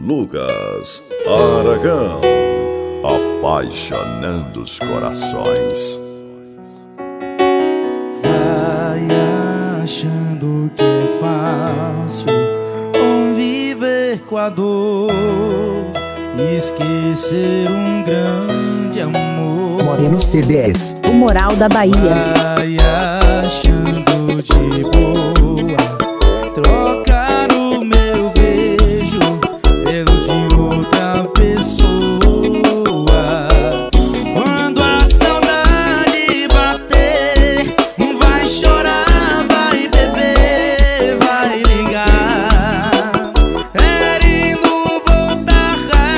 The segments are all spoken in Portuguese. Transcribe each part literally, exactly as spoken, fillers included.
Lucas Aragão, apaixonando os corações. Vai achando que é fácil conviver com a dor, esquecer um grande amor. Moreno C dez, o Moral da Bahia. Vai achando de boa trocar o meu beijo pelo de outra pessoa. Quando a saudade bater, vai chorar, vai beber, vai ligar, querendo voltar.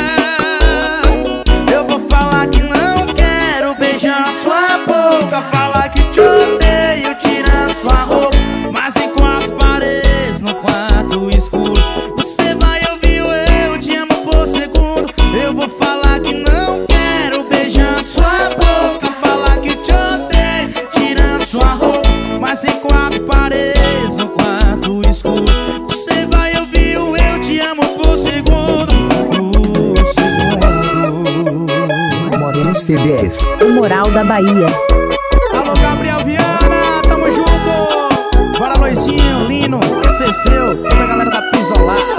Eu vou falar que não quero beijar sua boca, falar que te odeio, tirar sua roupa, mas em quatro paredes, no quarto escuro, você vai ouvir o eu te amo por segundo. Eu vou falar que não quero beijar sua boca, falar que te odeio, tirando sua roupa, mas em quatro paredes, no quarto escuro, você vai ouvir o eu te amo por segundo. Por segundo. Moreno C dez, o Moral da Bahia. Alô, Gabriel Viana, tamo junto. Bora, Loizinho, Lino, Fefeu, toda a galera da Pisolar.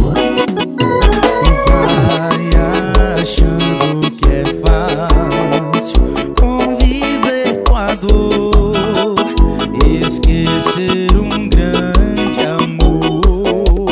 Vai achando que é fácil conviver com a dor, esquecer um grande amor.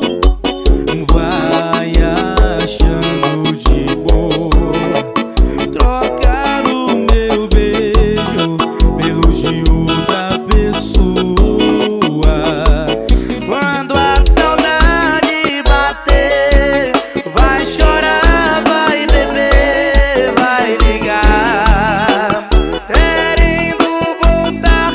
Vai achando de boa trocar o meu beijo pelo de outra pessoa. Quando a saudade bater, vai chorar, vai beber, vai ligar, querendo voltar.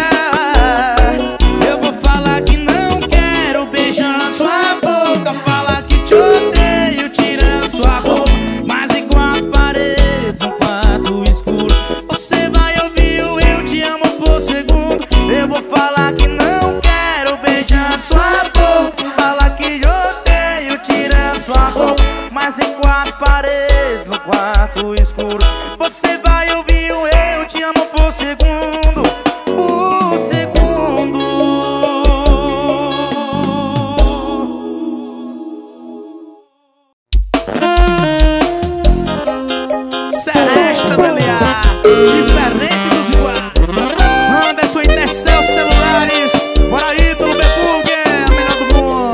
Eu vou falar que não quero beijar sua boca, falar que te odeio, tirando sua roupa, mas em quatro paredes, no quarto escuro, você vai ouvir o eu te amo por segundo. Eu vou falar que não quero beijar sua boca, falar que odeio, tirando sua roupa, mas em quatro paredes, no quarto escuro, você vai ouvir o eu te amo por segundo. Por segundo. Seresta D L A, diferente dos iguais. Anderson e Tecel Celulares, bora aí, Tolo Beburger, a melhor do mundo.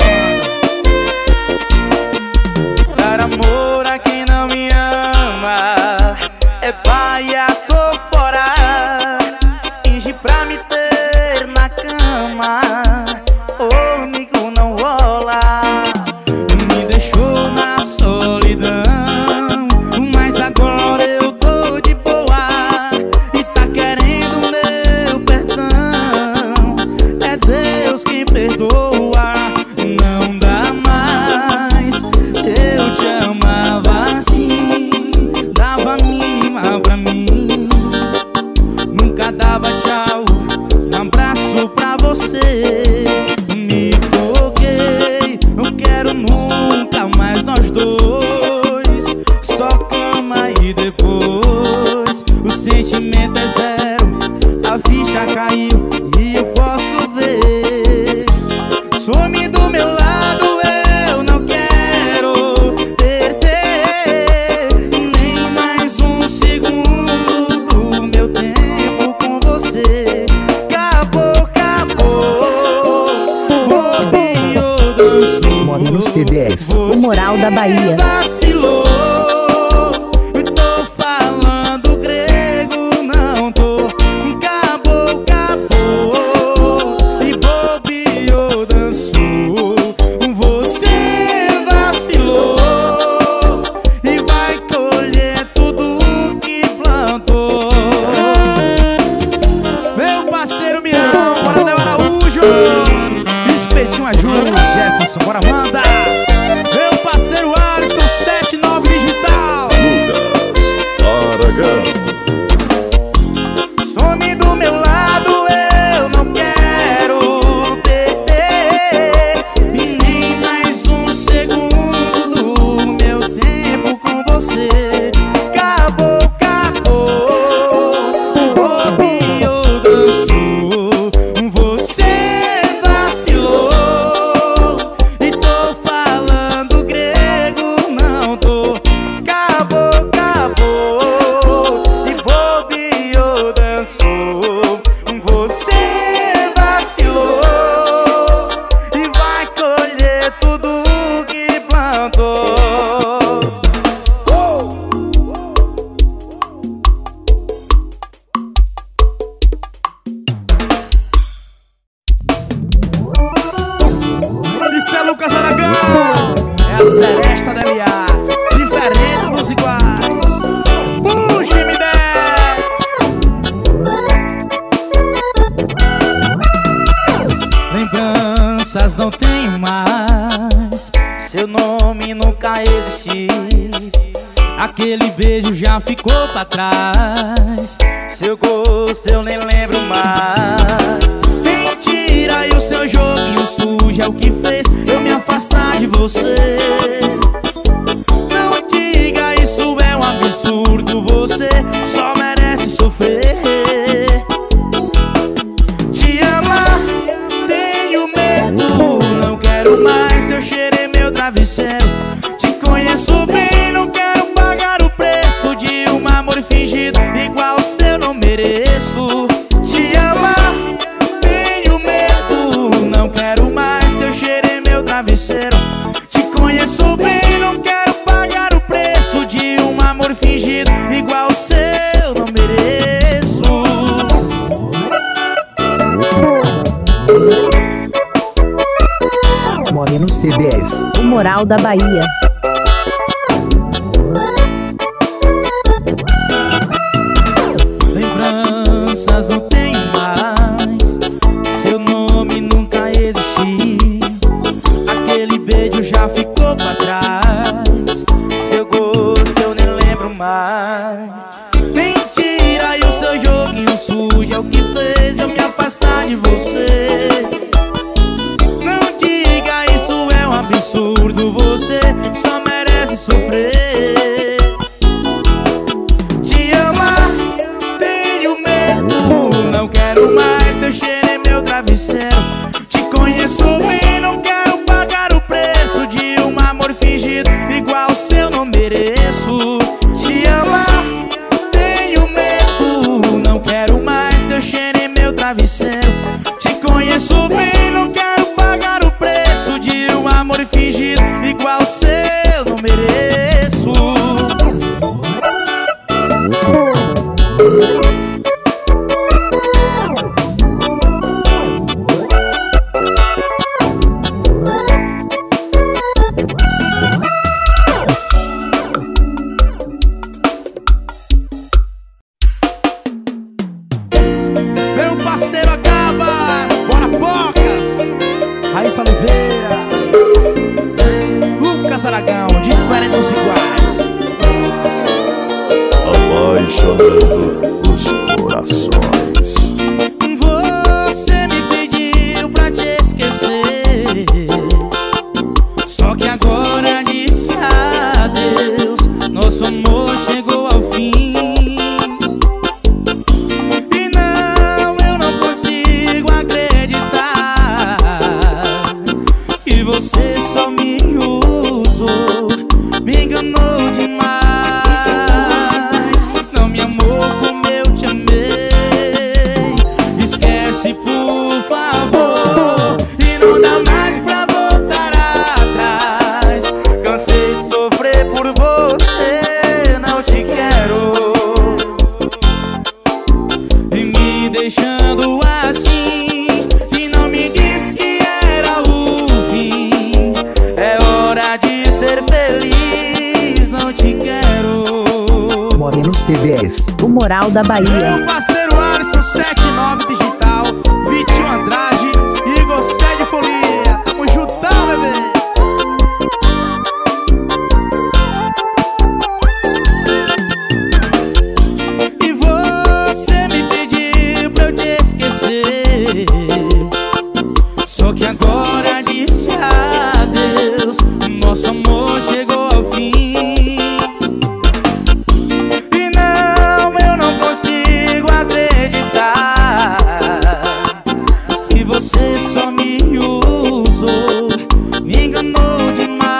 Dar amor a quem não me ama é paia, tô fora. Finge pra me ter na cama, comigo não rola. Me deixou na solidão, mas agora eu tô de boa e tá querendo meu perdão. É Deus quem perdoa, não dá mais. Eu te amava assim, dava a mínima pra mim, nunca dava tchau, um abraço pra você. Me toquei, não quero nunca mais nós dois, só cama e depois o sentimento é zero, a ficha caiu e eu posso ver. Some do meu lado, eu não quero perder nem mais um segundo do meu tempo com você. Acabou, acabou, bobeou, dançou. Moreno C dez, o Moral da Bahia. Vacilou, tô falando grego, não tô. Acabou, acabou, e bobeou, dançou. Você vacilou e vai colher tudo que plantou. Meu parceiro Mirão, bora levar Araújo, Espetinho Ajuda, Jefferson, bora manda. Meu parceiro Alisson, sete nove Digital. Lucas Aragão, Some do meu lado, eu não quero perder e nem mais um segundo Seresta D L A, diferente dos iguais. Puxa, me der. Lembranças não tenho mais, seu nome nunca existiu. Aquele beijo já ficou pra trás, seu gosto eu nem lembro mais. Mentira, e o seu joguinho sujo é o que fez eu me afastar de você. Não diga isso, é um absurdo, você só merece sofrer. Te amar, tenho medo, não quero mais teu cheiro em meu travesseiro. Te conheço bem, não quero pagar o preço de um amor fingido igual o seu, não mereço. Te amar, tenho medo, não quero mais teu cheiro em meu travesseiro. Te conheço bem, não quero pagar o preço de um amor fingido igual o seu, não mereço. Moreno C dez, o Moral da Bahia. Lembranças não tenho mais, seu nome nunca existiu. Aquele beijo já ficou pra trás, seu gosto eu nem lembro mais. Mentira, e o seu joguinho sujo é o que fez eu me afastar de você. Não diga isso, é um absurdo, você só merece sofrer. Te amar, tenho medo, não quero mais teu cheiro em meu travesseiro. Te conheço bem, não quero pagar o preço de um amor fingido igual o seu, não mereço. Te amar, tenho medo, não quero mais teu cheiro em meu travesseiro. Te conheço bem, não quero pagar o preço de um amor fingido igual o seu, não mereço. Meu parceiro Acabas, bora Pocas, Raíssa Oliveira, Lucas Aragão, diferente dos iguais. Apaixonando os corações. Você me pediu pra te esquecer, só que agora disse adeus. Nosso amor chegou ao fim. E não, eu não consigo acreditar que você só me usou, me enganou demais. Não me amou como eu te amei. Esquece, por favor, e não dá mais pra voltar atrás. Cansei de sofrer por você, não te quero. E me deixando assim, e não me disse que era o fim. É hora de ser feliz, não te quero. Moreno C dez, o Moral da Bahia. Meu parceiro Alisson setenta e nove Digital, Vitinho Andrade, Igor Sede Folia. Tamo juntão, bebê. E você me pediu pra eu te esquecer, só que agora disse adeus. Nosso amor chegou ao fim. E não, eu não consigo acreditar que você só me usou, me enganou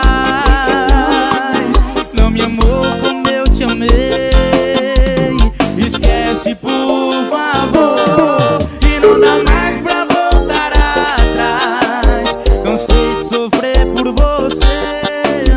demais. Não me amou como eu te amei. Esquece, por favor, e não dá mais pra voltar atrás. Cansei de sofrer por você,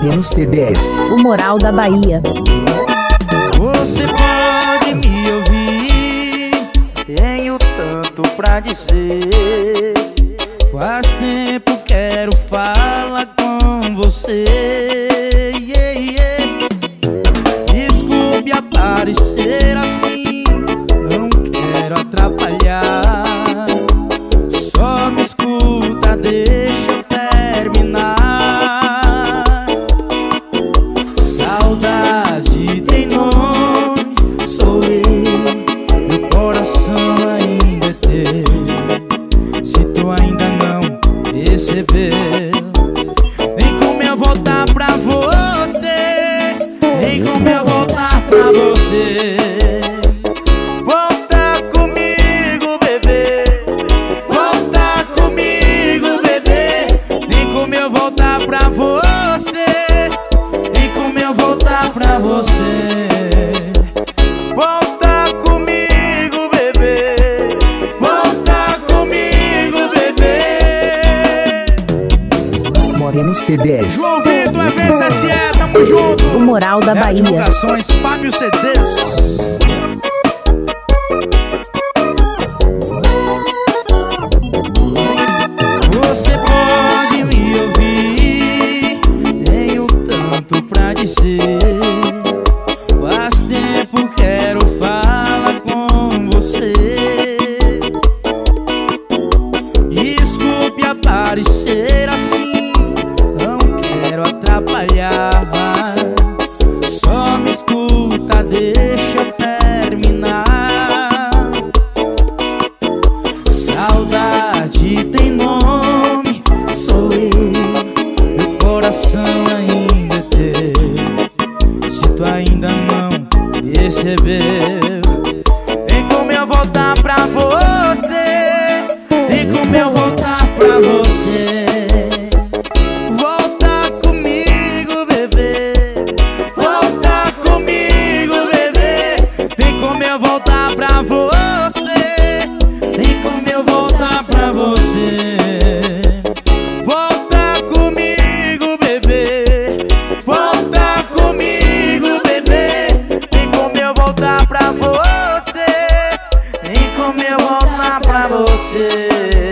Moreno C dez, o Moral da Bahia. Você pode me ouvir, tenho tanto pra dizer. Faz tempo quero falar com você. Yeah, yeah. Desculpe aparecer assim, não quero atrapalhar. Só me escuta, deixa eu terminar. Saudade tem nome, sou eu, meu coração ainda é teu. Se tu ainda não percebeu, vem como eu voltar pra você. Vem como eu voltar pra você. Volta comigo, bebê. Volta comigo, bebê. Vem como eu voltar pra você. Vem como eu voltar pra você. Volta comigo, bebê. Volta comigo, bebê. Moreno C dez, João Vitor, Eventos S E, tamo junto. o Moral da É, Bahia. divulgações, Fábio C Ds. Você pode me ouvir, tenho tanto pra dizer. Faz tempo quero falar com você. Desculpe aparecer assim, não quero atrapalhar. Só me escuta, deixa eu terminar. Saudade tem nome, sou eu, meu coração ainda é teu. Se tu ainda não percebeu, vem como eu voltar pra você. Vem como eu voltar pra você. Volta comigo, bebê. Volta comigo, bebê. Vem como eu voltar pra você. Vem como eu voltar pra você. Volta comigo, bebê. Volta comigo, bebê. Vem como eu voltar pra você. Vem como eu voltar pra você.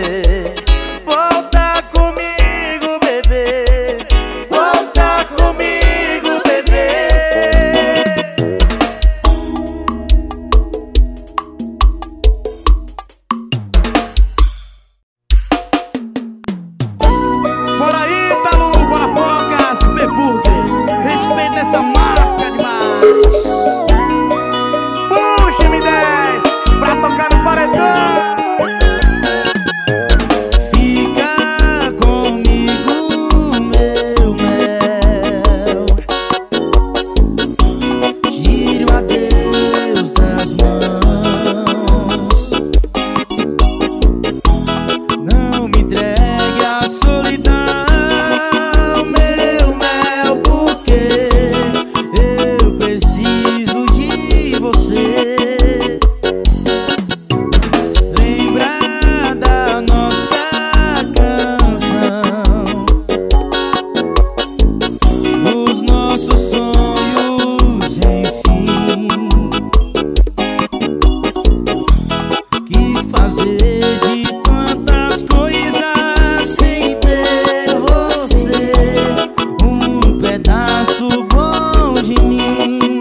Volta comigo, bebê. Volta comigo, bebê. Por aí, Talu, bora Pocas, B-Burger. Respeita essa marca demais. Puxa, M dez, pra tocar no paredão. Fica comigo, meu mel. Tire o adeus das mãos. Não me entregue à solidão, meu mel, porque eu preciso de você. Lembra da nossa canção, dos nossos sonhos, enfim. Que fazer de tantas coisas sem ter você, um pedaço bom de mim.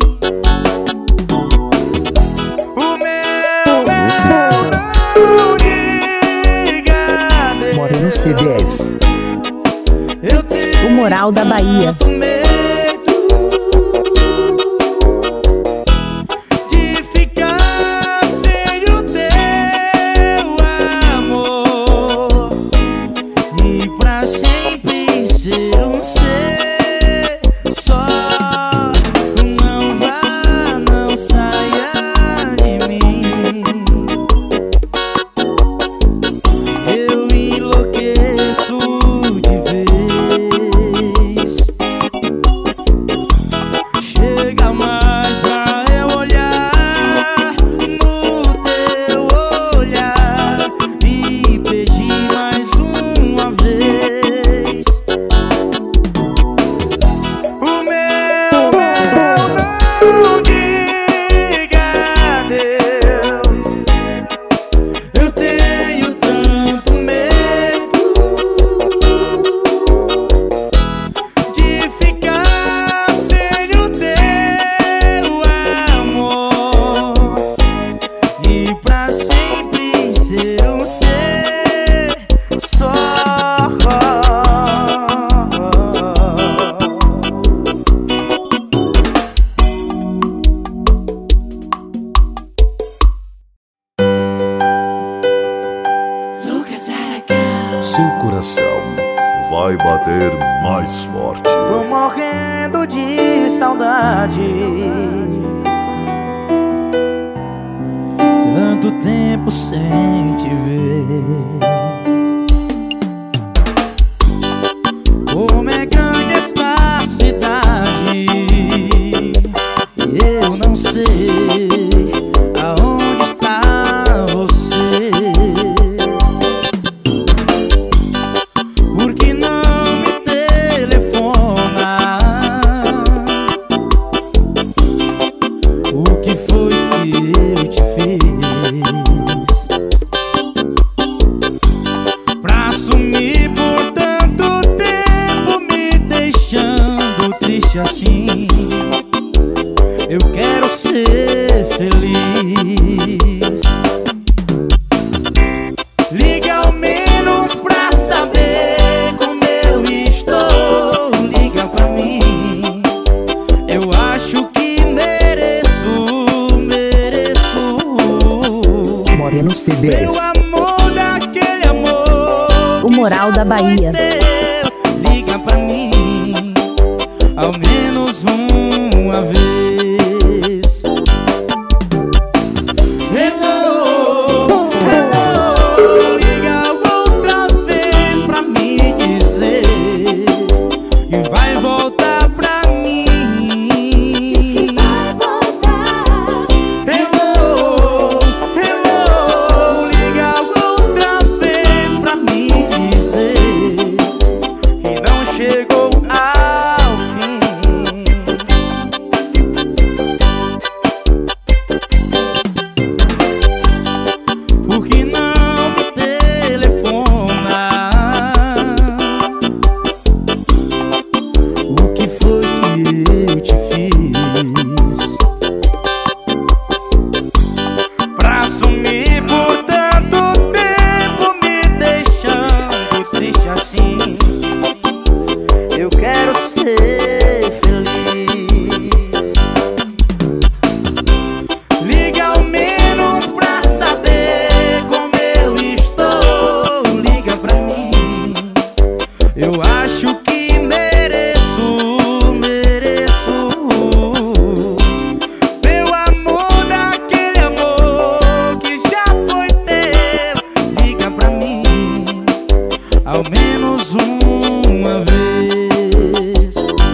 O meu não diga adeus. Moreno C dez, Eu tenho o Moral da Bahia. tanto medo de ficar sem o teu amor e pra sempre ser um ser só. Não vá, não saia de mim. Eu enlouqueço de vez. seu coração vai bater mais forte. Tô morrendo de saudade, tanto tempo sem te ver. Como é grande esta cidade, eu não sei aonde está você. Por que não me telefona? O que foi que eu te fiz pra sumir por tanto tempo, me deixando triste assim? Eu quero ser feliz. Liga ao menos pra saber como eu estou. Liga pra mim, eu acho que mereço, mereço. Moreno C D S. Meu amor daquele amor, o Moral da Bahia. Liga pra mim, ao menos uma vez. Hello, hello, liga outra vez pra me dizer que vai voltar pra mim. Diz que vai voltar. Hello, hello, liga outra vez pra me dizer que não chegou ao fim. Por que não me telefona? O que foi que eu te fiz pra sumir por tanto tempo, me deixando triste assim? Eu quero ser feliz. Liga ao menos pra saber como eu estou. Liga pra mim, eu acho que mereço, mereço. Meu amor daquele amor que já foi teu. Liga pra mim, ao menos uma vez.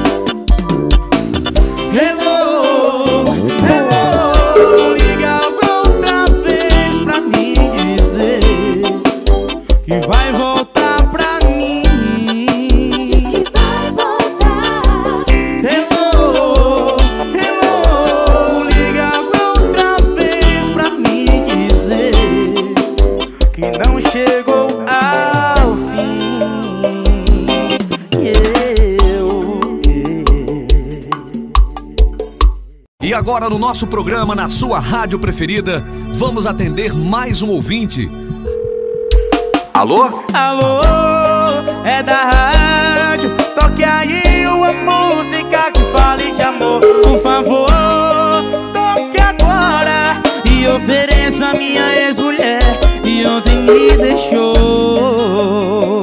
Hello, hello, liga outra vez pra me dizer que vai voltar pra mim. Diz que vai voltar. Hello, hello, liga outra vez pra me dizer que não chegou ao fim. Eu, E agora no nosso programa, na sua rádio preferida, vamos atender mais um ouvinte. Alô? Alô, é da rádio, toque aí uma música que fale de amor. Por favor, toque agora e ofereça a minha ex-mulher que ontem me deixou.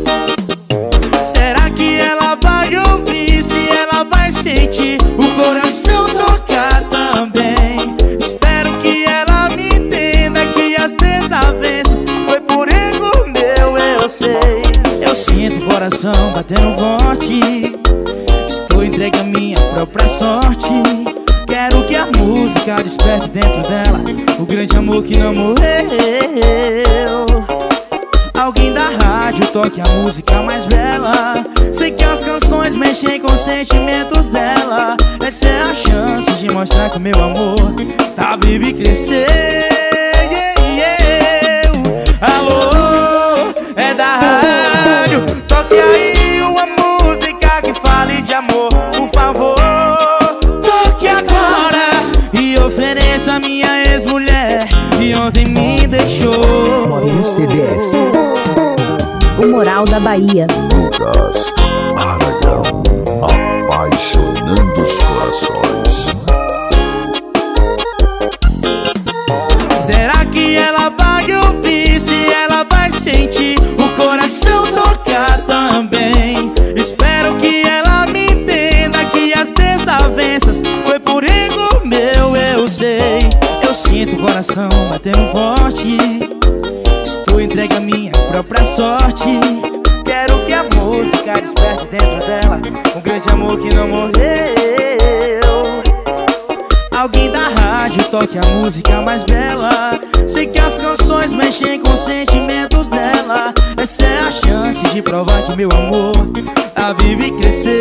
Será que ela vai ouvir? Se ela vai sentir o coração tocar também? Espero que ela me entenda que as desavenças foi por erro meu, eu sei. Eu sinto o coração batendo forte, estou entregue à minha própria sorte. Quero que a música desperte dentro dela o grande amor que não morreu. Alguém da rádio toque a música mais bela. Sei que as canções mexem com os sentimentos dela. Essa é a chance de mostrar que o meu amor tá vivo e crescer. Yeah, yeah. Alô, é da rádio, toque aí uma música que fale de amor. Por favor, toque agora e ofereça a minha ex-mulher que ontem me deixou. Moreno C D S. O Moral da Bahia. Lucas Aragão, apaixonando os corações. Será que ela vai ouvir? Se ela vai sentir o coração sinto o coração batendo forte. Estou entregue à minha própria sorte. Quero que a música desperte dentro dela um grande amor que não morreu. Alguém da rádio toque a música mais bela. Sei que as canções mexem com os sentimentos dela. Essa é a chance de provar que meu amor tá vivo e cresceu.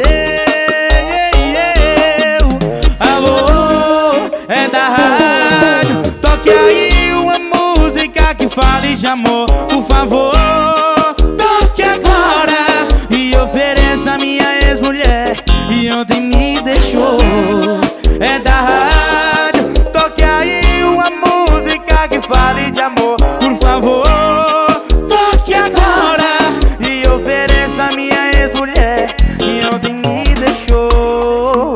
Alô, é da rádio, toque aí uma música que fale de amor, por favor. Toque agora, me ofereça a minha ex-mulher e ontem me deixou. É da rádio, toque aí uma música que fale de amor, por favor. Toque agora e ofereça a minha ex-mulher e ontem me deixou.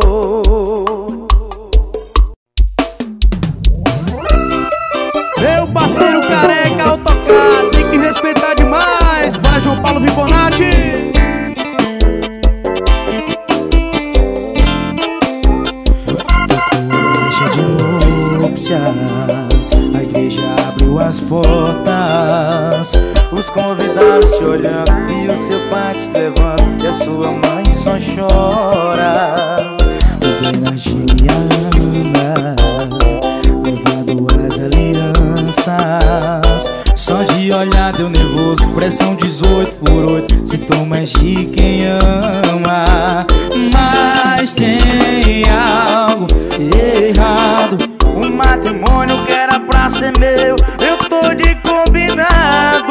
Meu parceiro careca ao tocar tem que respeitar demais. Bora, João Paulo Vibonati. A igreja abriu as portas, os convidados te olhando e o seu pai te levando e a sua mãe só chora. O Bernardinho e a Ana levando as alianças. Só de olhar deu nervoso, pressão dezoito por oito, sintomas de quem ama. Mas tem algo errado. O matrimônio que era pra ser meu, eu tô de combinado.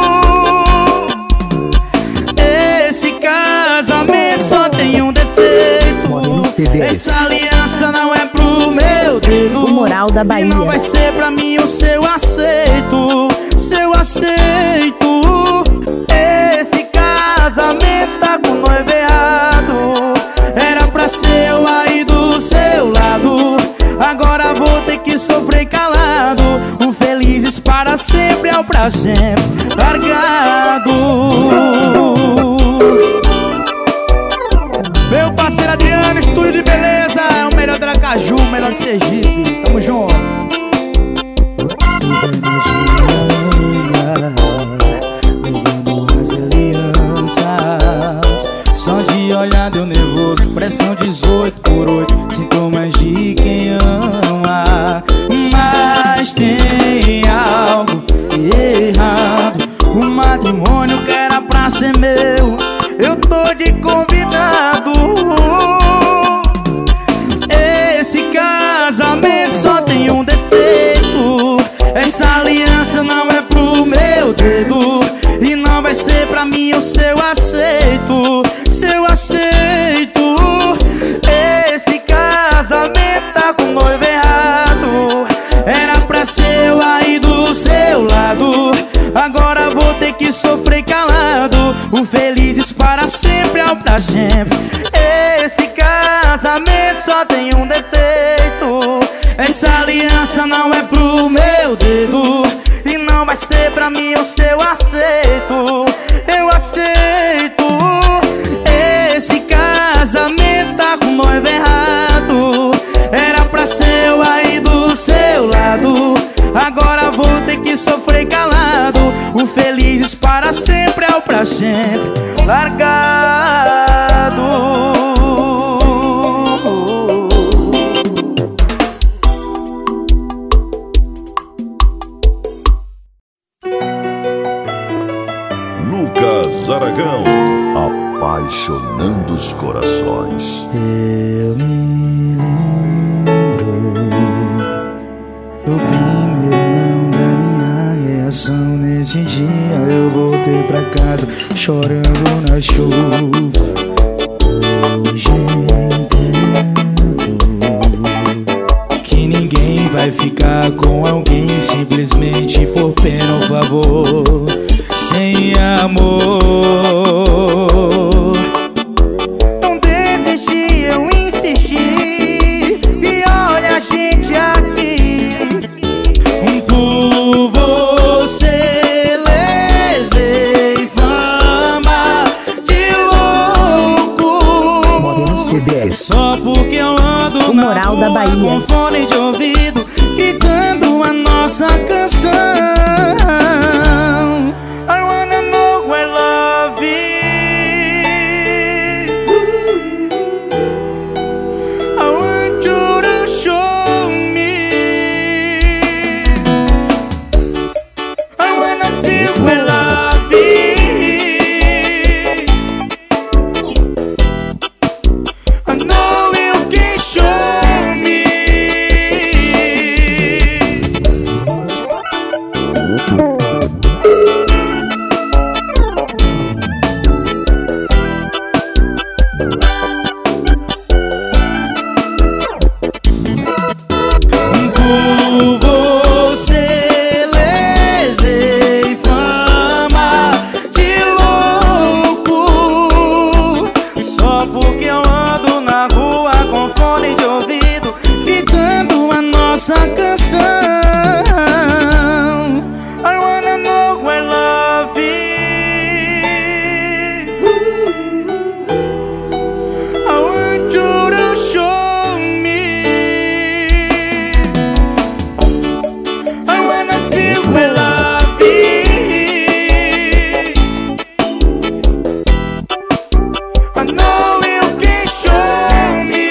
Esse casamento só tem um defeito. Essa aliança não é pro meu dedo. O Moral da Bahia. E não vai ser pra mim o seu aceito. Seu aceito. Esse casamento tá com o noivo errado. Era pra ser eu aí do seu lado. Agora vou ter que sofrer calado. O felizes para sempre é o pra sempre largado. Meu parceiro Adriano, estúdio de beleza, é o melhor de Aracaju, o melhor de Sergipe. Tamo junto. Levando as alianças. Só de olhar deu nervoso, pressão dezoito por oito, sintomas de quem ama. Mas tem algo errado. O matrimônio que era pra ser meu, eu tô de convidado. Esse casamento só tem um defeito. Essa aliança não é pro meu dedo. E não vai ser pra mim o seu aceito. Seu aceito. Esse casamento tá com o noivo errado. Era pra ser eu aí do seu lado. Agora vou ter que sofrer calado. O felizes para sempre é o pra sempre. Esse casamento só tem um defeito. Essa aliança não é pro meu dedo. E não vai ser pra mim o seu aceito. Eu aceito. Esse casamento tá com o noivo errado. Era pra ser eu aí do seu lado. Agora vou ter que sofrer calado. O felizes para sempre é o pra sempre largado. Lucas Aragão, apaixonando os corações. Eu me lembro do primeiro não da minha reação. Nesse dia eu voltei pra casa chorando na chuva. Hoje entendo que ninguém vai ficar com alguém simplesmente por pena ou favor, sem amor. Não desisti, eu insisti. E olha a gente aqui. Por você levei fama de louco. Modelo C D S. Só porque eu ando O na Moral da rua Bahia. com fone de ouvido, gritando nossa canção. I wanna know where love is. I want you to show me. I wanna feel where love is. I know you can show me. Por você levei fama de louco, só porque eu ando na rua com fone de ouvido, gritando a nossa canção. I wanna know where love is. I want you to show me. I wanna feel where love is. I know you can show me.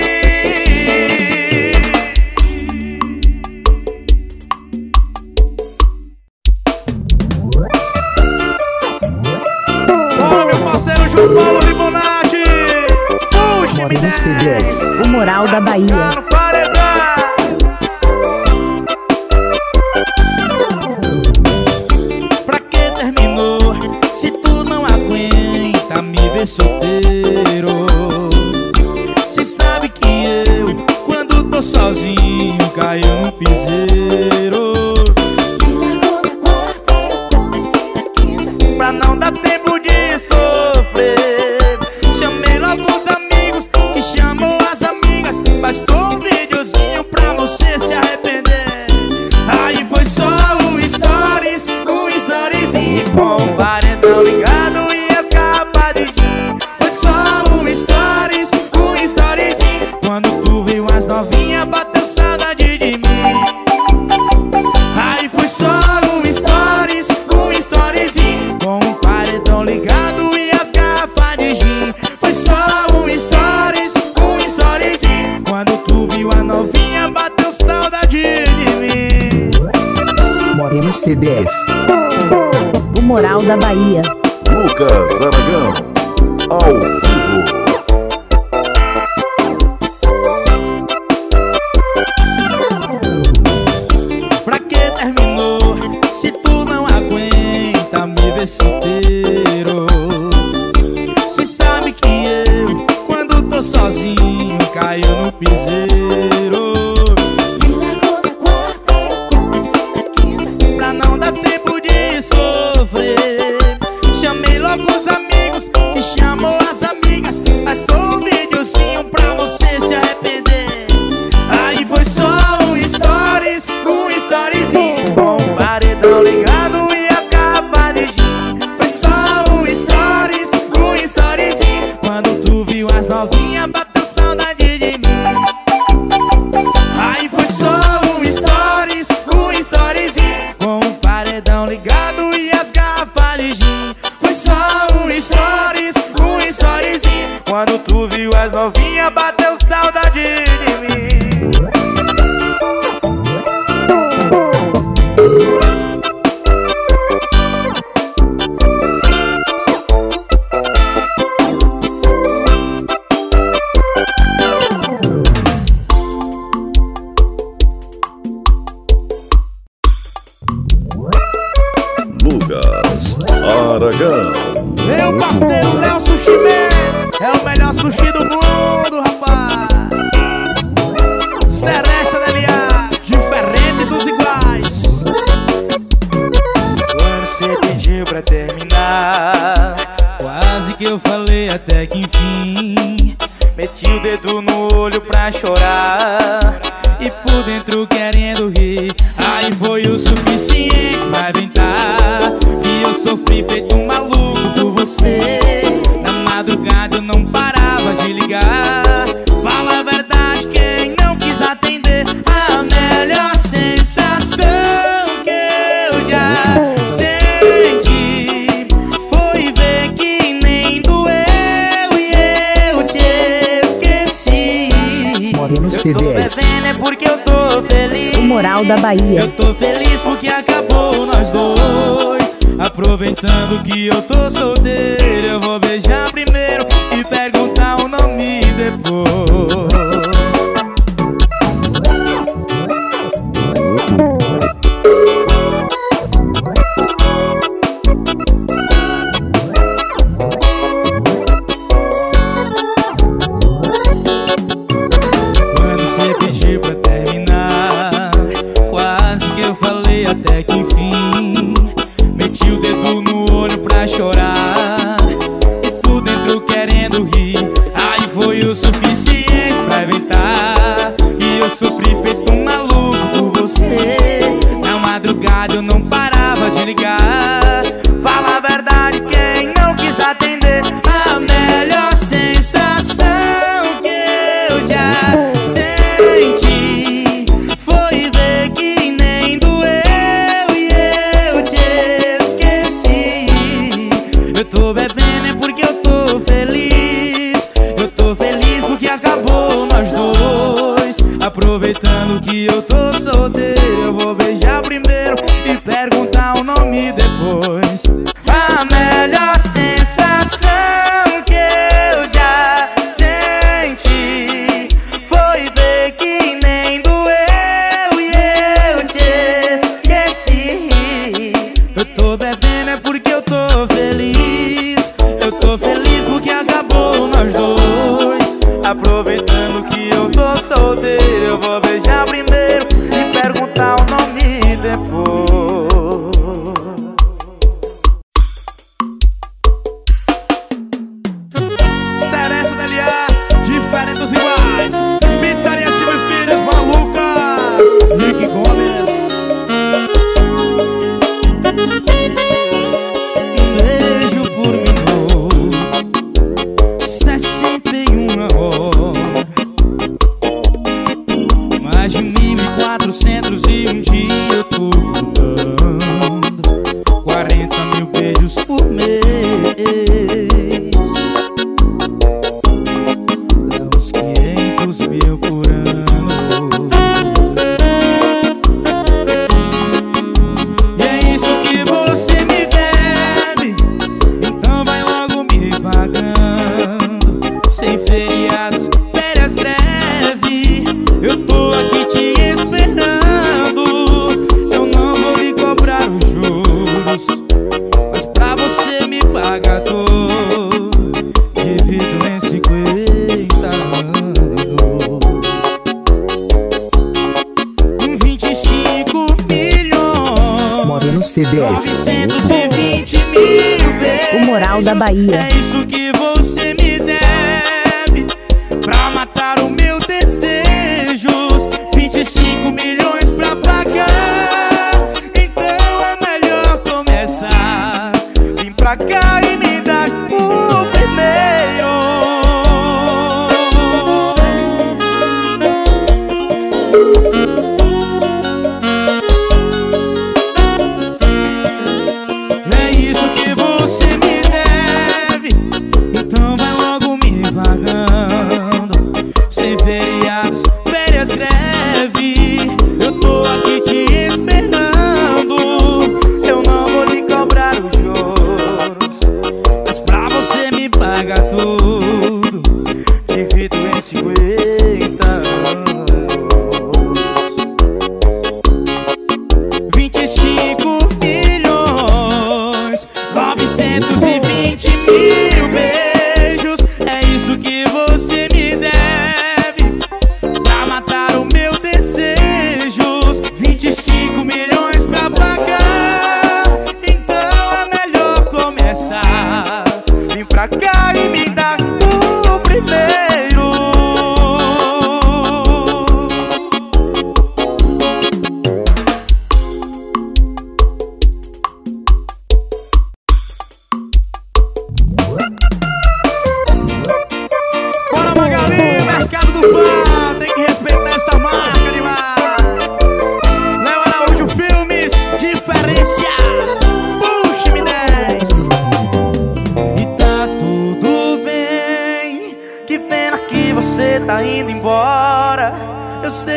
Bora, meu parceiro João Paulo Ribonati. Moreno C Ds, o Moral da Bahia. No paredão. Pra que terminou? Se tu não aguenta me ver solteiro. Se sabe que eu, quando tô sozinho, caio no piseiro. Pra não dar tempo de sofrer, chamei logo os amigos que chamam as amigas. Bastou um videozinho pra você se arrepender. Aí foi só um stories, um storyzinho com um paredão ligado e a capa de jeans. Foi só um stories, um storyzinho. Quando tu viu as novinhas, bateu saudade de mim. Aí foi só um stories, um storyzinho com um paredão ligado e as garrafas de gin. Foi só um stories, um storyzinho. Quando tu viu a novinha, bateu saudade de mim. Moreno C Ds, o Moral da Bahia. Lucas Aragão, ao vivo. Pra que terminou? Se tu não aguenta me ver solteiro. Se sabe que eu, quando tô sozinho, caio no piseiro. Pra não dar tempo de sofrer, chamei logo os amigos que chamou as amigas. Bastou um videozinho pra você se arrepender. Aí foi só um stories, um storyzinho com um paredão ligado e a capa de gin. Foi só um stories, um storyzinho. Quando tu viu as novinhas, bateu saudade de mim. Aí foi só um stories, um storyzinho com um paredão ligado e as garrafas de gin. Foi só um stories, um storyzinho. Quando tu viu as novinhas, bateu saudade de mim. Lucas Aragão. Meu parceiro Léo Sushi Man é o melhor sushi do mundo, rapaz. Seresta D N A, diferente dos iguais. Quando você pediu pra terminar, quase que eu falei até que enfim. Meti o dedo no olho pra chorar e por dentro querendo rir. Aí foi o suficiente pra inventar que eu sofri feito um maluco por você. Na madrugada eu não parava de ligar. Fala a verdade, quem não quis atender, a melhor sensação C D S. Eu tô bebendo é porque eu tô feliz. O Moral da Bahia. Eu tô feliz porque acabou nós dois. Aproveitando que eu tô solteiro, eu vou beijar primeiro e perguntar o nome depois. Quando você pediu pra terminar, quase que eu falei até que enfim. Meti o dedo no olho pra chorar e por dentro querendo rir. Aí foi o suficiente pra evitar. E eu sofri feito um maluco por você. Na madrugada eu não parava de ligar. Fala a verdade, quem não quis atender. A melhor sensação que eu já senti foi ver que nem doeu e eu te esqueci. Eu tô bebendo é porque eu tô feliz. Eu tô feliz porque acabou nós dois. Aproveitando que eu tô solteiro, eu vou beijar primeiro e perguntar o nome depois. A melhor sensação que eu já senti foi ver que nem doeu e eu te esqueci. Eu tô bebendo é porque eu tô feliz. Eu tô feliz porque acabou nós dois. Aproveitando que eu tô solteiro, eu vou beijar primeiro e perguntar o nome depois. Cereço D L A, diferente dos iguais. Pizzaria Silva e Filhos, Malucas, Rick Gomes. Um beijo por minuto, sessenta e uma horas, mais de mil e quatrocentos e um dia eu tô contando quarenta mil beijos por mês. Dá uns quinhentos mil por ano. E é isso que você me deve, então vai logo me pagando. Sem feriados, férias, greve, eu tô aqui te esperando. Eu não vou lhe cobrar os juros, mas pra você me pagar todo, divido em cinquenta anos. vinte e cinco milhões Moreno C D S. novecentos e vinte mil vezes. O Moral da Bahia. É isso que você me deve pra matar o meu desejo. vinte e cinco milhões pra pagar. Então é melhor começar. Vem pra cá e me dá o primeiro. É isso que você me deve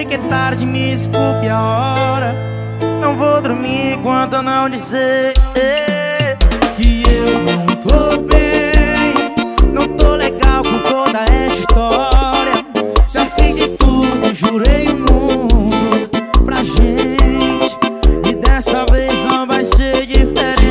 sei que é tarde, me desculpe a hora. Não vou dormir enquanto eu não dizer que eu não tô bem, não tô legal com toda essa história. Já fiz de tudo, jurei o mundo pra gente, e dessa vez não vai ser diferente.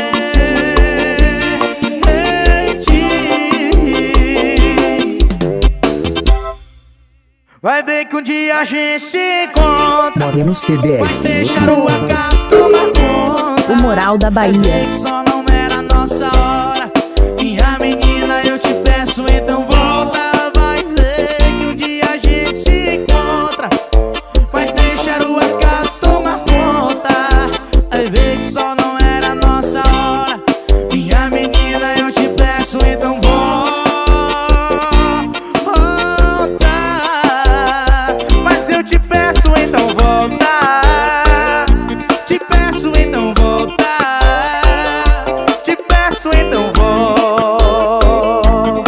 Vai ver que um dia a gente se encontra. Moreno C D Vai S. deixar o acaso tomar conta. O Moral da Vai Bahia. ver que só não era nossa hora. Minha menina, eu te peço, então volta. Vai ver que um dia a gente se encontra. Vai deixar o acaso tomar conta. Vai ver que só não era nossa hora. Minha menina, eu te peço, então volta. Mas eu te peço, então volta. Te peço, então volta. Te peço, então volta.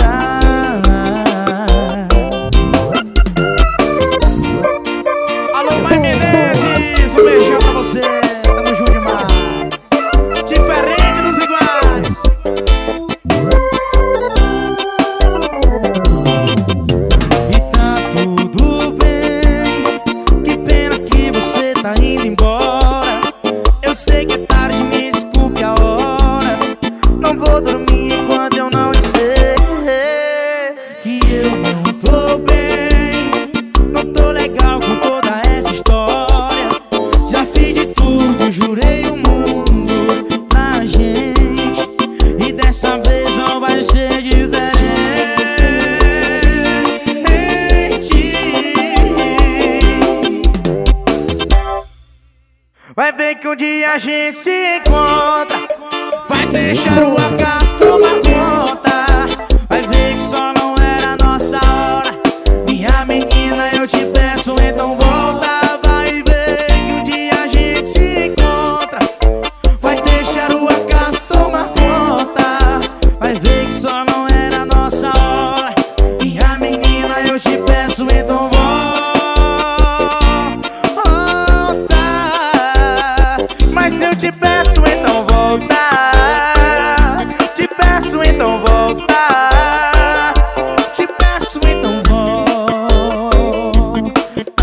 Alô, Mai Menezes, um beijão pra você. Tamo junto demais. Diferente dos iguais. E tá tudo bem. Que pena que você tá indo embora. Eu sei que é tarde, me desculpe a hora. Não vou dormir enquanto eu não dizer que eu não tô bem, não tô legal com toda essa história. Já fiz de tudo, jurei o mundo pra gente, e dessa vez não vai ser diferente. Vai ver que um dia a gente se encontra. Vai deixar o acaso tomar conta. Vai ver que só não era nossa hora. Minha menina, eu te peço, então volta. Vai ver que um dia a gente se encontra. Vai deixar o acaso tomar conta. Vai ver que só não era nossa hora. Minha menina, eu te peço, então volta. Mas eu te peço, então volta. Te peço, então volta. Te peço, então volta.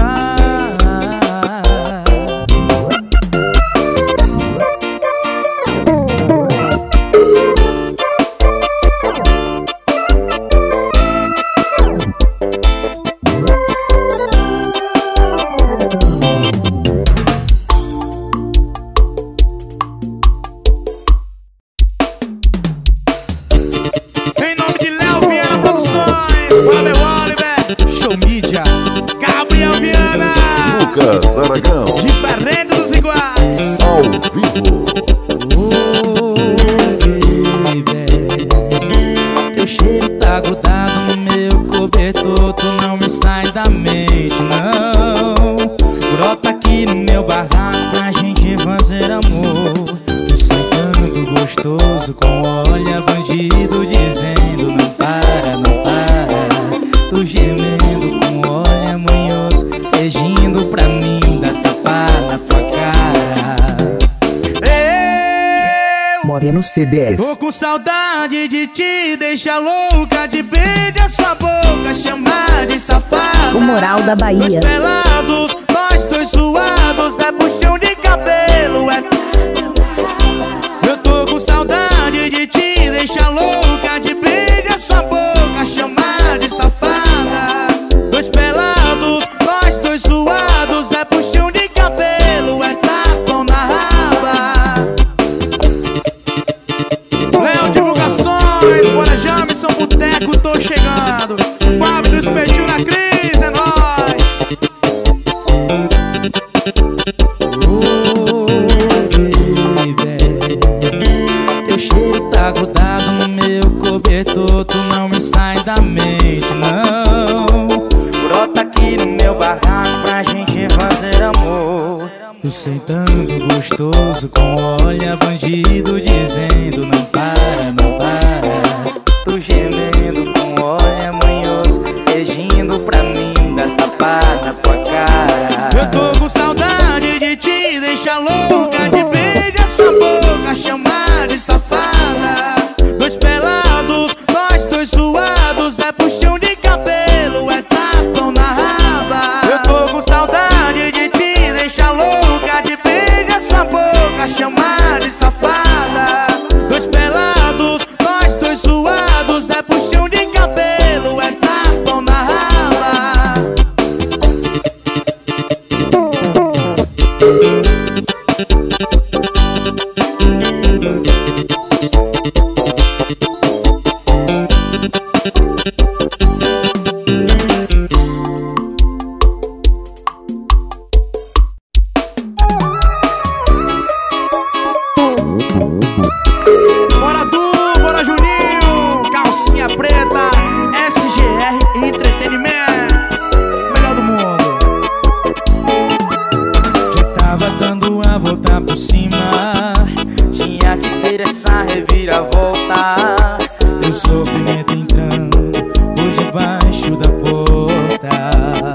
Em nome de Léo Viana Produções, bora meu Oliver, Show Mídia, Gabriel Viana, Lucas Aragão, diferente dos iguais. ao vivo. Oh, baby, teu cheiro tá grudado no meu cobertor. Tu não me sai da mente, não. Brota aqui no meu barraco pra gente fazer amor. Tu sentando gostoso com olha bandido, dizendo não para, não para. Tu gemendo com olha manhoso, pedindo pra mim dar tapa na sua cara. Eu Moreno C D S. tô com saudade de te deixar louca, de beijar sua boca, chamar de safada. O Moral da Dois Bahia. pelados, nós dois suados, é puxão de cabelo, é... Eu tô com saudade de te deixar louca, de beijar sua boca, chamar de safada. Dois pelados, nós dois suados, é puxão de cabelo, é tapão na raba. Léo Divulgações, bora já, Missão Boteco, tô chegando. Fábio do Espetinho na Cris, é nóis. Oh, baby, teu cheiro tá grudado no meu cobertor. Tu não me sai da mente, não. Brota aqui no meu barraco pra gente fazer amor. Tu sentando gostoso com olha bandido, dizendo não para, não para. Tu gemendo com olha manhoso, pedindo pra mim dar tapa na sua cara. deixa louca, de beija sua boca, chamar de safada. Dois pelados, nós dois suados, é puxão de cabelo, é tapão na raba. Eu tô com saudade de ti, deixa louca, de beija sua boca, chamar de safada. Dois pelados, nós dois suados, é puxão de cabelo, é tapão na raba. Bora Du, bora Juninho, calcinha preta, S G R Entretenimento, melhor do mundo. Já tava dando a volta por cima, tinha que ter essa reviravolta. E o sofrimento entrando por debaixo da porta.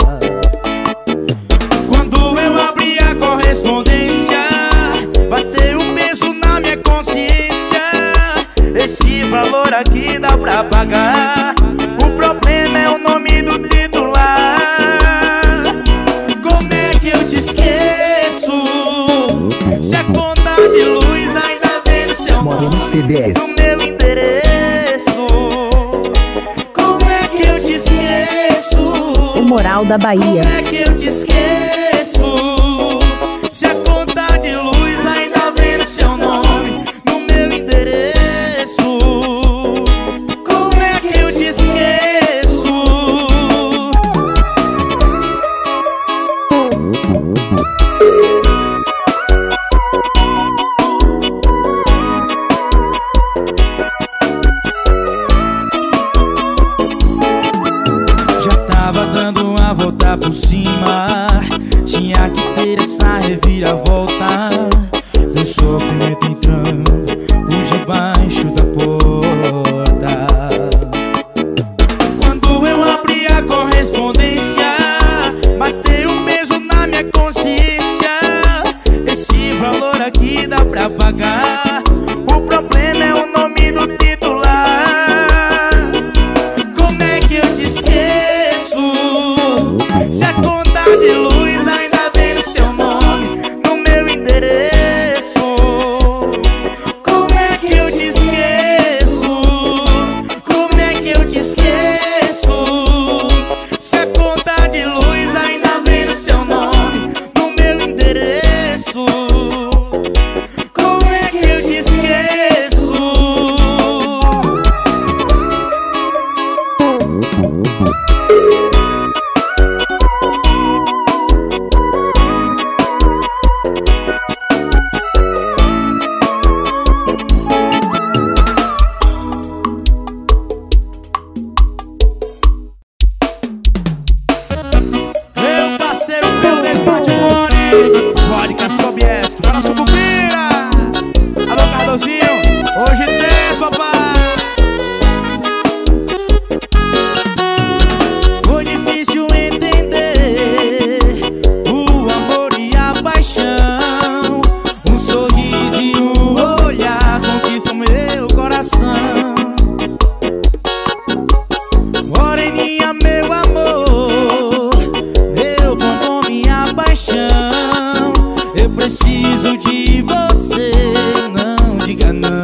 Quando eu abri a correspondência, bateu um peso na minha consciência. Esse valor aqui dá pra pagar, o problema é o nome do titular. Como é que eu te esqueço, se a conta de luz ainda vem no seu nome, Moreno C dez. no meu endereço? Como é que eu te esqueço, O Moral da Bahia. como é que eu te esqueço, se a conta de luz ainda vem no seu nome, no meu endereço? Como é que eu te esqueço? Já tava dando a volta por cima, tinha que ter essa reviravolta. O sofrimento entrando por debaixo da porta. Quando eu abri a correspondência, bateu um peso na minha consciência. Esse valor aqui dá pra pagar, o problema é o nome do titular. Como é que eu te esqueço, se a conta de luz ainda vem no seu nome, no meu endereço? Como é que eu te esqueço? Como é que eu te esqueço, se a conta de luz ainda vem no seu nome, no meu endereço? Como é que eu te esqueço? Meu parceiro Pedro Smartphone, vodka Sobieski, para Sucupira. Alô Cardozinho, hoje tem, papai. Foi difícil entender o amor e a paixão. Um sorriso e um olhar conquistam meu coração. Moreninha, meu amor, meu bombom, minha paixão. Eu preciso de você, não diga não.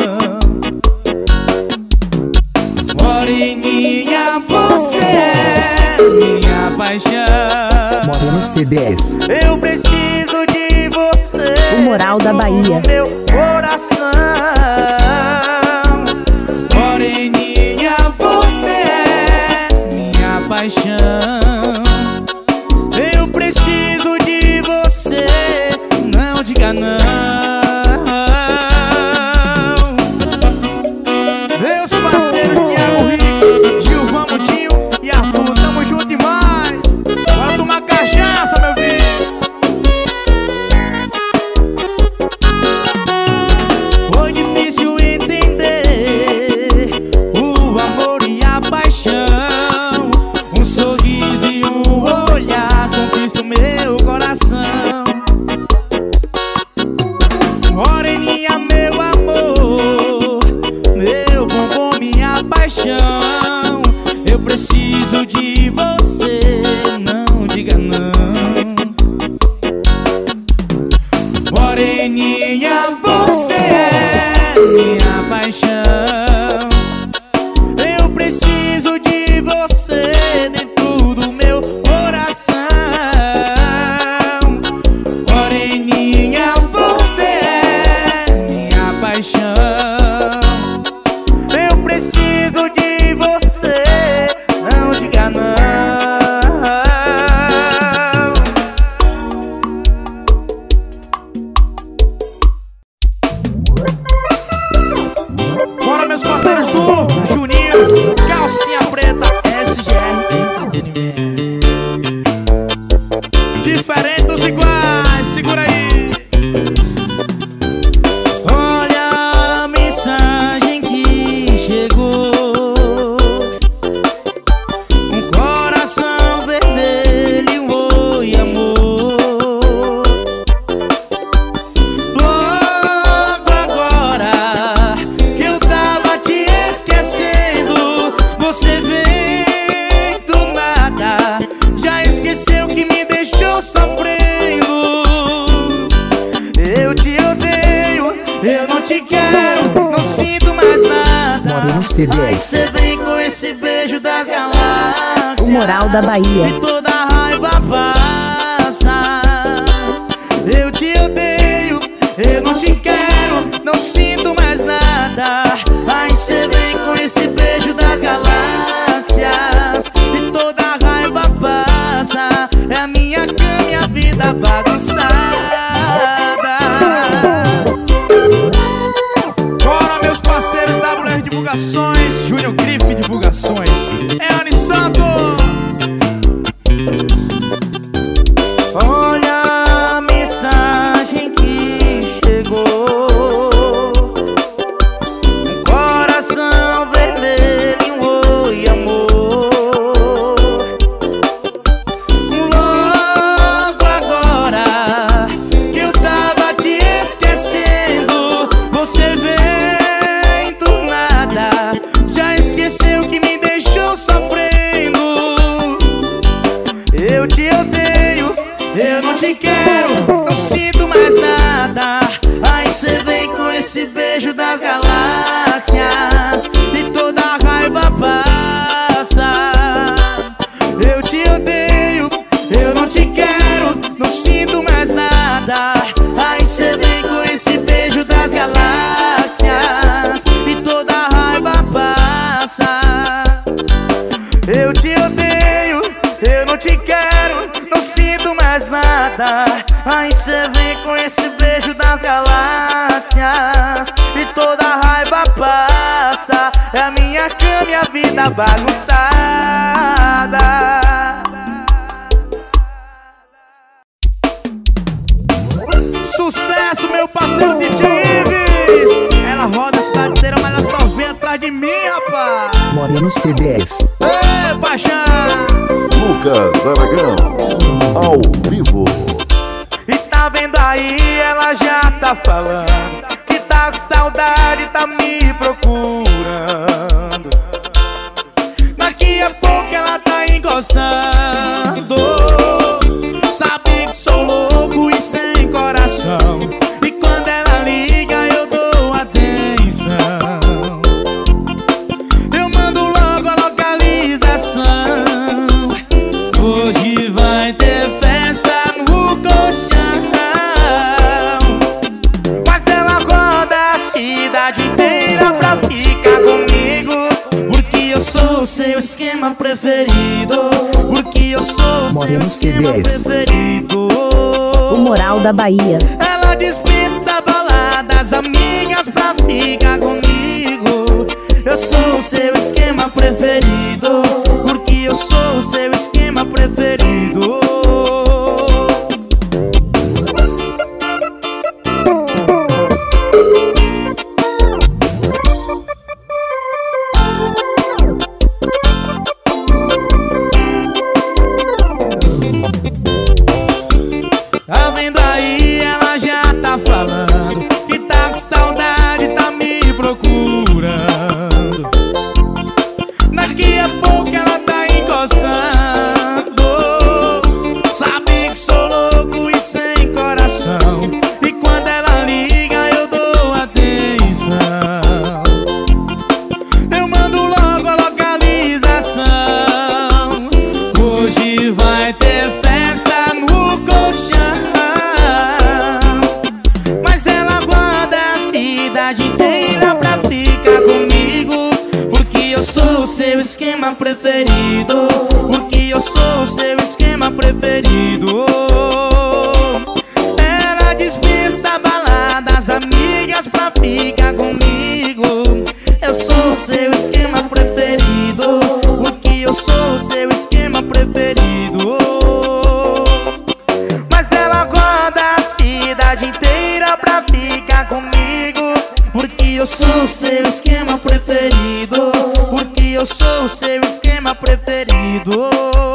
Moreninha, você é minha paixão. Moreno C dez. Eu preciso de você, O Moral da Bahia. no meu coração. Moreninha, você é minha paixão. Eu preciso de você, não diga não. Meus parceiros Thiago Rico, Gilvan Mudinho e Arthur, tamo junto demais. Bora tomar cachaça, meu filho. Foi difícil entender o amor e a paixão. Um sorriso e um olhar conquistam meu coração. Moreninha, você é minha paixão. Eu preciso de você dentro do meu coração. Moreninha, você é minha paixão. Eu preciso de você, não diga não. Bora, meus parceiros do Juninho, calcinha preta, S G R Entretenimento. Diferente dos iguais, segura aí. Olha a mensagem que chegou. Um coração vermelho, um oi, amor. Logo agora que eu tava te esquecendo, você vem do nada. Já esqueceu que me deixou sofrendo. Eu te odeio, eu não te quero, não sinto mais nada. Moreno C D Aí S. cê vem com esse beijo das galáxias. O Moral da Bahia. E toda a raiva passa. Eu te odeio, eu não te quero, não sinto mais nada. Aí cê vem com esse beijo das galáxias. E toda a raiva passa. É a minha cama e a vida bagunçada. Bora, meus parceiros W R Divulgações, Júnior Grife Divulgações, é Anny Santos. Olha a mensagem que chegou. Um coração vermelho, um oi, amor. Logo agora que eu tava te esquecendo, você vem do nada. Já esqueceu que me deixou sofrendo. Eu te odeio, eu não te quero, não sinto mais nada. Aí cê vem com esse beijo das galáxias. E toda a raiva passa. Eu te odeio, eu não te quero, não sinto mais nada. Aí cê vem com esse beijo das galáxias. E toda a raiva passa. Eu te odeio, eu não te quero, não sinto mais nada. Aí cê vem com esse beijo das galáxias. E toda a raiva passa. É a minha cama e a vida bagunçada. Sucesso, meu parceiro D J Ives. Ela roda a cidade inteira, mas ela só vem atrás de mim, rapaz. Moreno C D S. Ei, paixão. Lucas Aragão, ao vivo. E tá vendo aí, ela já tá falando que tá com saudade, tá me procurando. Daqui a pouco ela tá encostando. Sabe que sou louco e sem coração. E quando ela liga eu dou atenção. Eu mando logo a localização. Hoje vai ter festa no colchão. Mas ela roda a cidade inteira pra ficar comigo. Porque eu sou o seu esquema preferido. Porque eu sou o seu Moreno esquema C D S. preferido. O Moral da Bahia. Ela dispensa baladas, amigas pra ficar comigo. Eu sou o seu esquema preferido. Porque eu sou o seu esquema preferido. Tá vendo aí, ela já tá falando que tá com saudade, tá me procurando. Daqui a pouco ela tá encostando. esquema preferido, porque eu sou o seu esquema preferido. Ela dispensa baladas, amigas pra ficar comigo. Eu sou o seu esquema preferido, porque eu sou o seu esquema preferido. Mas ela roda a cidade inteira pra ficar comigo, porque eu sou o seu esquema preferido, porque eu sou o seu esquema preferido.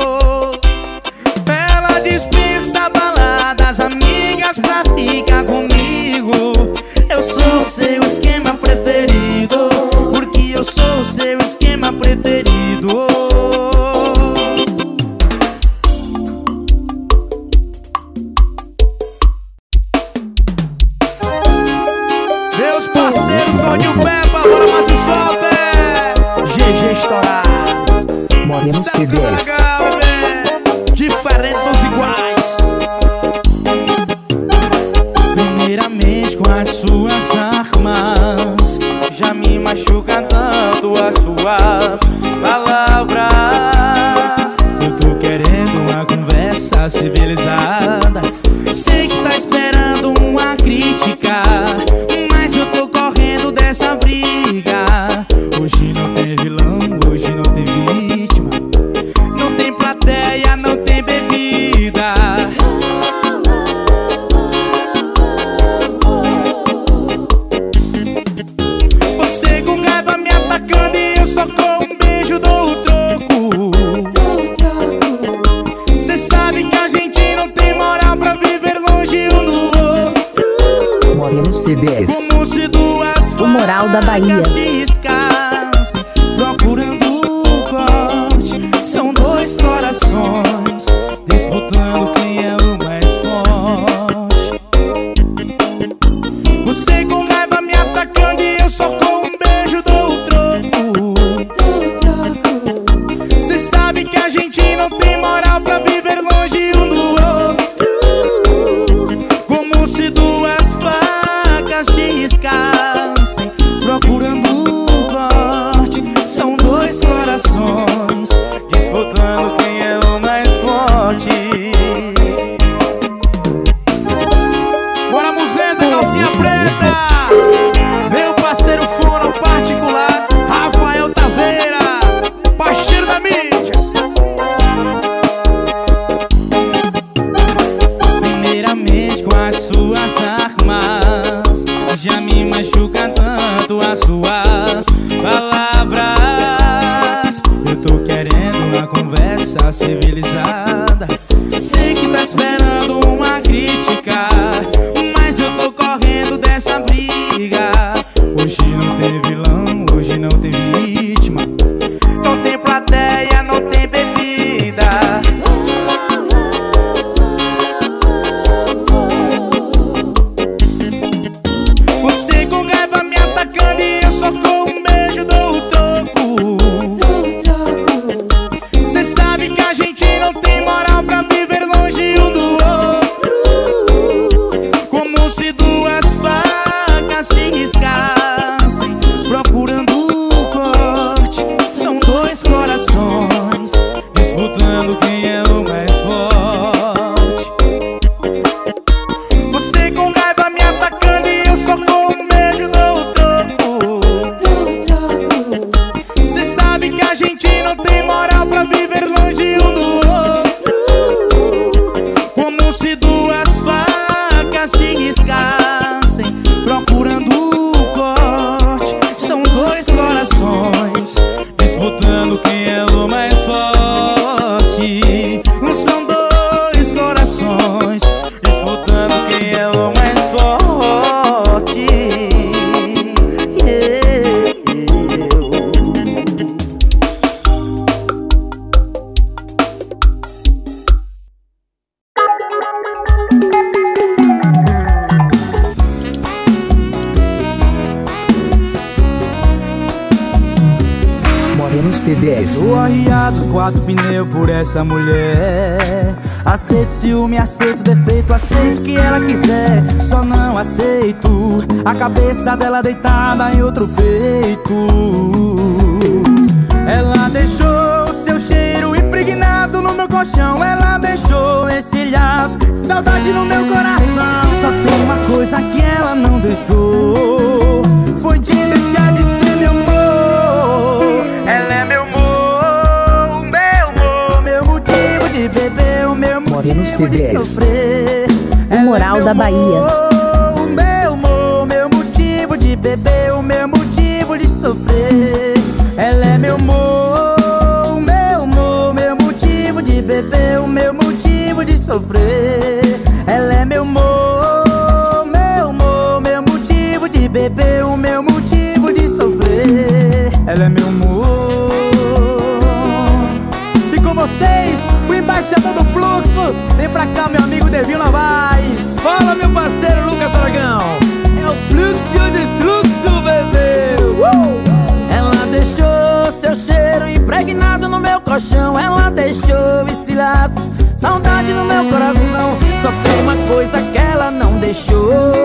Ela dispensa baladas, amigas pra ficar comigo. Eu sou o seu esquema preferido, porque eu sou o seu esquema preferido. Meus parceiros, Gordinho Peppa, bora mais um solta. G G estourado, Moreno C D S. diferente dos iguais. Primeiramente com as suas armas, já me machuca tanto as suas palavras. Eu tô querendo uma conversa civilizada. Sei que tá esperando uma crítica, mas eu tô correndo dessa briga. Hoje não tem vilão, hoje não tem vítima, não tem plateia, não tem bebida. Você com raiva me atacando e eu só com um beijo dou o troco. Cê sabe que a gente não tem moral pra viver longe um do outro. Moreno C D S. Como se duas O Moral da Bahia. facas se riscassem, procurando o corte. São dois corações disputando quem é o mais forte. Você com raiva me atacando e eu só com um beijo dou o troco. Cê sabe que a gente não tem moral pra viver longe um do outro. Como se duas facas se riscassem, procurando o corte. São dois corações disputando quem é o mais forte. Bora, Muzenza, calcinha preta. Meu parceiro fono particular, Rafael Taveira, parceiro da mídia. Primeiramente com as suas armas, já me machuca tanto as suas palavras. Eu tô querendo uma conversa civilizada. Sei que tá esperando uma crítica, mas eu tô correndo dessa briga. Hoje não tem vilão, hoje não tem vítima, não tem plateia, não tem bebida. Você com raiva me atacando e eu só com um beijo dou o troco. Cê sabe que a gente não tem moral pra viver longe um do outro. Como se duas facas se riscassem, procurando o corte. São dois corações disputando quem é o mais forte. Você com raiva me atacando e eu só com um beijo dou o troco. Cê sabe que a gente não tem moral pra viver longe um do outro. Como se duas facas se riscassem, procurando o corte. São dois corações disputando quem é o mais forte. São dois corações disputando quem é o mais forte. Yeah. Moreno C D S. Tô arriado, quatro pneus por essa mulher. Aceito ciúme, aceito defeito, aceito o que ela quiser. Só não aceito a cabeça dela deitada em outro peito. Ela deixou seu cheiro impregnado no meu colchão. Ela deixou esse laço, saudade no meu coração. Só tem uma coisa que ela não deixou, foi de deixar de ser meu amor. Ela é meu amor, meu amor, meu motivo de beber, o meu Moreno motivo de C D S. sofrer. O Moral da Bahia. O meu amor, meu motivo de beber, o meu motivo de sofrer. Ela é meu amor, meu amor, meu motivo de beber, o meu motivo de sofrer. Ela é meu amor, meu amor, meu motivo de beber, o meu motivo de sofrer. Ela é meu amor. E com vocês, o embaixador do fluxo. Vem pra cá, meu amigo Devinho Novaes. Fala, meu parceiro Lucas Aragão. É o fluxo de fluxo, bebê. Uh! Ela deixou seu cheiro impregnado no meu colchão. Ela deixou esses laços, saudade no meu coração. Só tem uma coisa que ela não deixou,